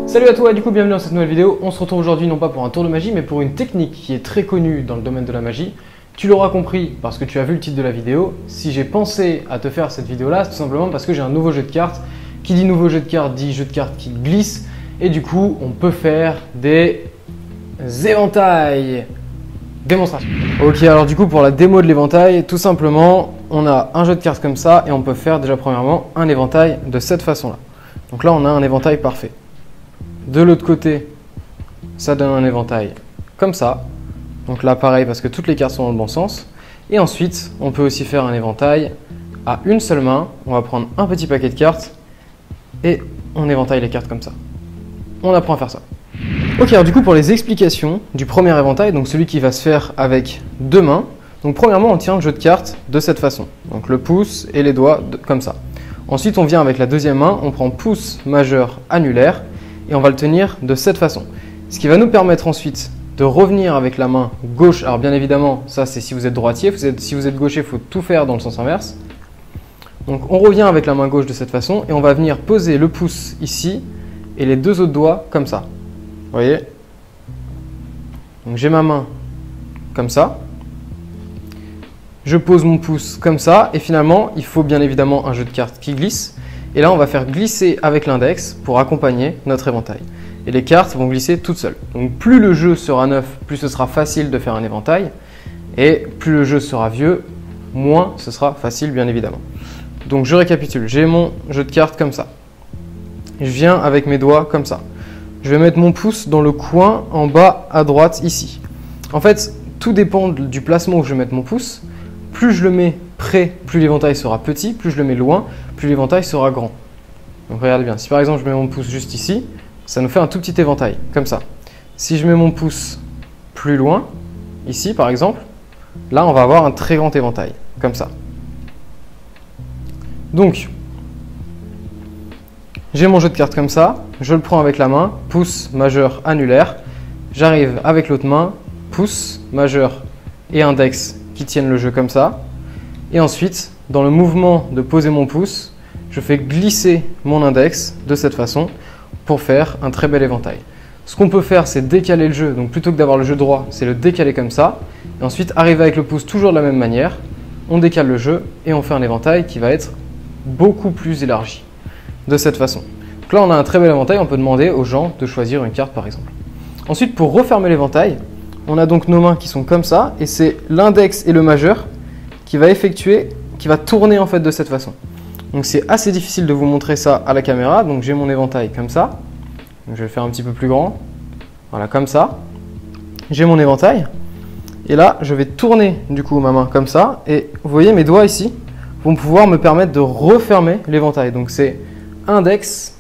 Salut à toi, du coup bienvenue dans cette nouvelle vidéo. On se retrouve aujourd'hui non pas pour un tour de magie mais pour une technique qui est très connue dans le domaine de la magie. Tu l'auras compris parce que tu as vu le titre de la vidéo. Si j'ai pensé à te faire cette vidéo là, c'est tout simplement parce que j'ai un nouveau jeu de cartes. Qui dit nouveau jeu de cartes dit jeu de cartes qui glisse. Et du coup on peut faire des éventails. Démonstration. Ok, alors du coup pour la démo de l'éventail, tout simplement on a un jeu de cartes comme ça et on peut faire déjà premièrement un éventail de cette façon là. Donc là on a un éventail parfait. De l'autre côté, ça donne un éventail comme ça. Donc là, pareil, parce que toutes les cartes sont dans le bon sens. Et ensuite, on peut aussi faire un éventail à une seule main. On va prendre un petit paquet de cartes et on éventaille les cartes comme ça. On apprend à faire ça. Ok, alors du coup, pour les explications du premier éventail, donc celui qui va se faire avec deux mains. Donc premièrement, on tient le jeu de cartes de cette façon. Donc le pouce et les doigts comme ça. Ensuite, on vient avec la deuxième main, on prend pouce majeur annulaire. Et on va le tenir de cette façon. Ce qui va nous permettre ensuite de revenir avec la main gauche. Alors bien évidemment, ça c'est si vous êtes droitier. Si vous êtes gaucher, il faut tout faire dans le sens inverse. Donc on revient avec la main gauche de cette façon et on va venir poser le pouce ici et les deux autres doigts comme ça. Vous voyez? Donc j'ai ma main comme ça. Je pose mon pouce comme ça et finalement, il faut bien évidemment un jeu de cartes qui glisse. Et là, on va faire glisser avec l'index pour accompagner notre éventail. Et les cartes vont glisser toutes seules. Donc plus le jeu sera neuf, plus ce sera facile de faire un éventail. Et plus le jeu sera vieux, moins ce sera facile bien évidemment. Donc je récapitule, j'ai mon jeu de cartes comme ça. Je viens avec mes doigts comme ça. Je vais mettre mon pouce dans le coin en bas à droite ici. En fait, tout dépend du placement où je vais mettre mon pouce. Plus je le mets près, plus l'éventail sera petit. Plus je le mets loin, plus l'éventail sera grand. Donc regardez bien, si par exemple je mets mon pouce juste ici, ça nous fait un tout petit éventail, comme ça. Si je mets mon pouce plus loin, ici par exemple, là on va avoir un très grand éventail, comme ça. Donc, j'ai mon jeu de cartes comme ça, je le prends avec la main, pouce majeur annulaire, j'arrive avec l'autre main, pouce majeur et index qui tiennent le jeu comme ça. Et ensuite, dans le mouvement de poser mon pouce, je fais glisser mon index de cette façon pour faire un très bel éventail. Ce qu'on peut faire, c'est décaler le jeu. Donc plutôt que d'avoir le jeu droit, c'est le décaler comme ça. Et ensuite, arriver avec le pouce toujours de la même manière. On décale le jeu et on fait un éventail qui va être beaucoup plus élargi de cette façon. Donc là, on a un très bel éventail. On peut demander aux gens de choisir une carte par exemple. Ensuite, pour refermer l'éventail, on a donc nos mains qui sont comme ça. Et c'est l'index et le majeur qui va tourner en fait de cette façon. Donc c'est assez difficile de vous montrer ça à la caméra. Donc j'ai mon éventail comme ça. Donc, je vais le faire un petit peu plus grand. Voilà, comme ça. J'ai mon éventail. Et là, je vais tourner du coup ma main comme ça. Et vous voyez, mes doigts ici vont pouvoir me permettre de refermer l'éventail. Donc c'est index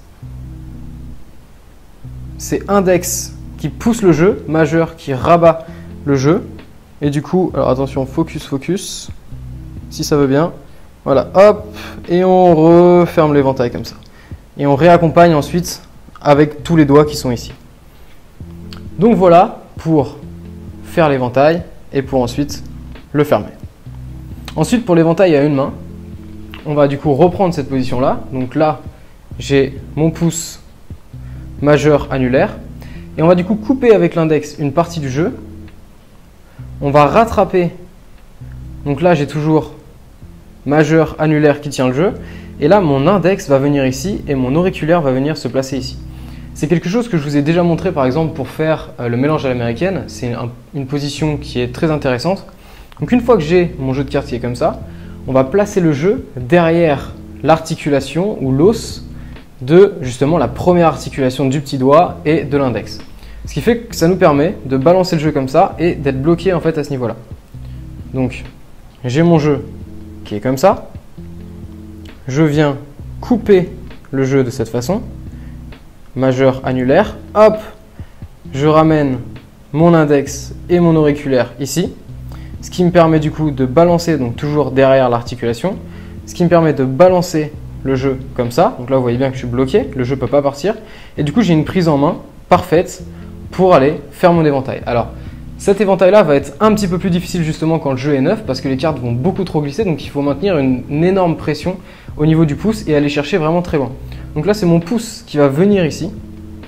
qui pousse le jeu, majeur qui rabat le jeu. Et du coup, alors attention, focus. Si ça veut bien. Voilà, hop, et on referme l'éventail comme ça. Et on réaccompagne ensuite avec tous les doigts qui sont ici. Donc voilà pour faire l'éventail et pour ensuite le fermer. Ensuite, pour l'éventail à une main, on va du coup reprendre cette position-là. Donc là, j'ai mon pouce majeur annulaire. Et on va du coup couper avec l'index une partie du jeu. On va rattraper. Donc là, j'ai toujours majeur annulaire qui tient le jeu. Et là, mon index va venir ici et mon auriculaire va venir se placer ici. C'est quelque chose que je vous ai déjà montré par exemple pour faire le mélange à l'américaine. C'est une position qui est très intéressante. Donc une fois que j'ai mon jeu de cartes qui est comme ça, on va placer le jeu derrière l'articulation ou l'os de justement la première articulation du petit doigt et de l'index. Ce qui fait que ça nous permet de balancer le jeu comme ça et d'être bloqué en fait à ce niveau-là. Donc j'ai mon jeu qui est comme ça. Je viens couper le jeu de cette façon. Majeur annulaire. Hop, je ramène mon index et mon auriculaire ici. Ce qui me permet du coup de balancer, donc toujours derrière l'articulation. Ce qui me permet de balancer le jeu comme ça. Donc là, vous voyez bien que je suis bloqué. Le jeu ne peut pas partir. Et du coup, j'ai une prise en main parfaite pour aller faire mon éventail. Alors, cet éventail-là va être un petit peu plus difficile justement quand le jeu est neuf parce que les cartes vont beaucoup trop glisser. Donc, il faut maintenir une énorme pression au niveau du pouce et aller chercher vraiment très loin. Donc là, c'est mon pouce qui va venir ici,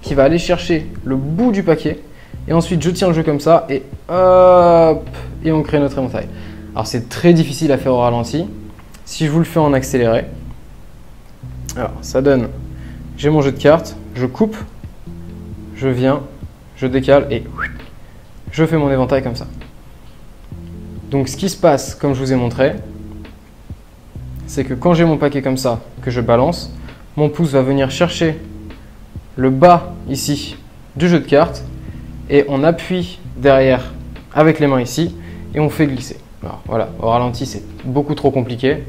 qui va aller chercher le bout du paquet. Et ensuite, je tiens le jeu comme ça et hop, et on crée notre éventail. Alors, c'est très difficile à faire au ralenti. Si je vous le fais en accéléré, alors ça donne, j'ai mon jeu de cartes, je coupe, je viens, je décale et je fais mon éventail comme ça. Donc, ce qui se passe, comme je vous ai montré, c'est que quand j'ai mon paquet comme ça, que je balance, mon pouce va venir chercher le bas ici du jeu de cartes et on appuie derrière avec les mains ici et on fait glisser. Alors voilà, au ralenti c'est beaucoup trop compliqué.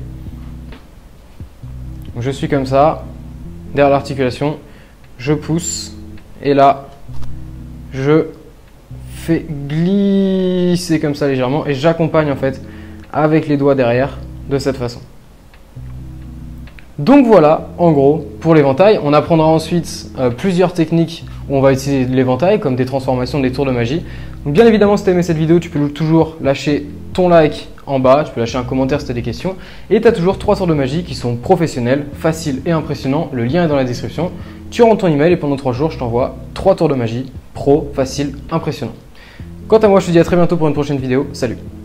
Donc, je suis comme ça, derrière l'articulation, je pousse et là je fais glisser comme ça légèrement et j'accompagne en fait avec les doigts derrière de cette façon. Donc voilà, en gros, pour l'éventail. On apprendra ensuite plusieurs techniques où on va utiliser l'éventail, comme des transformations, des tours de magie. Donc bien évidemment, si tu as aimé cette vidéo, tu peux toujours lâcher ton like en bas, tu peux lâcher un commentaire si tu as des questions. Et tu as toujours 3 tours de magie qui sont professionnels, faciles et impressionnants. Le lien est dans la description. Tu rentres ton email et pendant 3 jours, je t'envoie 3 tours de magie pro, faciles, impressionnants. Quant à moi, je te dis à très bientôt pour une prochaine vidéo. Salut!